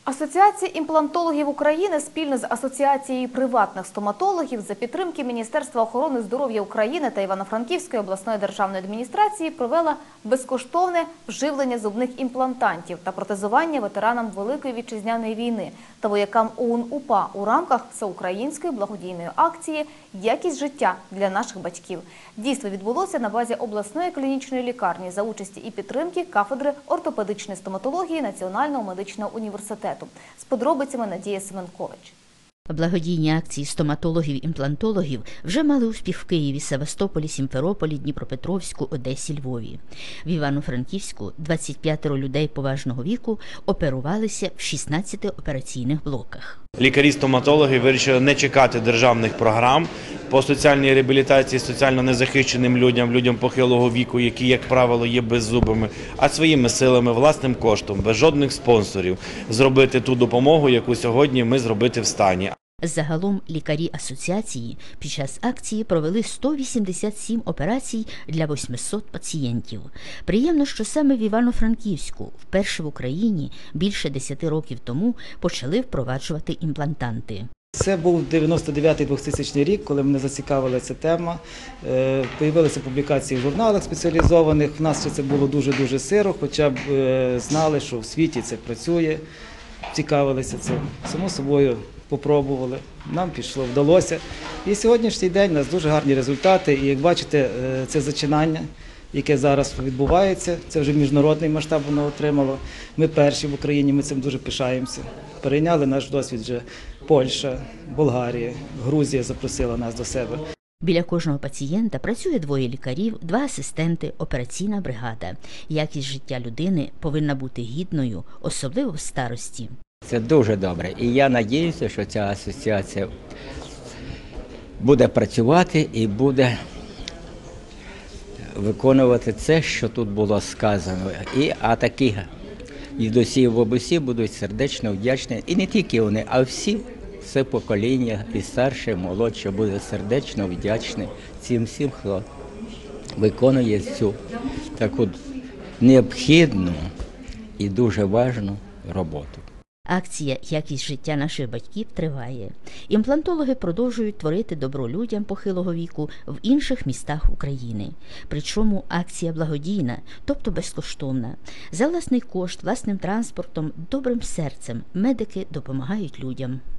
Асоціація імплантологів України спільно з Асоціацією приватних стоматологів за підтримки Міністерства охорони здоров'я України та Івано-Франківської обласної державної адміністрації провела безкоштовне вживлення зубних імплантантів та протезування ветеранам Великої Вітчизняної війни та воякам ОУН-УПА у рамках всеукраїнської благодійної акції «Якість життя для наших батьків». Дійство відбулося на базі обласної клінічної лікарні за участі і підтримки кафедри ортопедичної стоматології Національного медичного університету. З подробицями Надія Семенкович. Благодійні акції стоматологів-імплантологів вже мали успіх в Києві, Севастополі, Сімферополі, Дніпропетровську, Одесі, Львові. В Івано-Франківську 25 людей поважного віку оперувалися в 16 операційних блоках. Лікарі-стоматологи вирішили не чекати державних програм по соціальній реабілітації соціально незахищеним людям похилого віку, які, як правило, є беззубими, а своїми силами, власним коштом, без жодних спонсорів, зробити ту допомогу, яку сьогодні ми зробити в стані. Загалом лікарі асоціації під час акції провели 187 операцій для 800 пацієнтів. Приємно, що саме в Івано-Франківську вперше в Україні більше 10 років тому почали впроваджувати імплантанти. Це був 99-2000 рік, коли мене зацікавила ця тема. Появилися публікації в журналах спеціалізованих. У нас це було дуже-дуже сиро, хоча б знали, що в світі це працює, цікавилися цим. Само собою попробували, нам пішло, вдалося. І сьогоднішній день у нас дуже гарні результати. І як бачите, це зачинання, яке зараз відбувається, це вже міжнародний масштаб воно отримало. Ми перші в Україні, ми цим дуже пишаємося. Перейняли наш досвід вже Польща, Болгарія, Грузія запросила нас до себе. Біля кожного пацієнта працює 2 лікарів, 2 асистенти, операційна бригада. Якість життя людини повинна бути гідною, особливо в старості. Це дуже добре. І я сподіваюся, що ця асоціація буде працювати і буде виконувати це, що тут було сказано. А такі дідусі, бабусі будуть сердечно вдячні. І не тільки вони, а всі, все покоління, і старше, і молодше, буде сердечно вдячні цим всім, хто виконує цю таку необхідну і дуже важливу роботу. Акція «Якість життя наших батьків» триває. Імплантологи продовжують творити добро людям похилого віку в інших містах України. Причому акція благодійна, тобто безкоштовна. За власний кошт, власним транспортом, добрим серцем медики допомагають людям.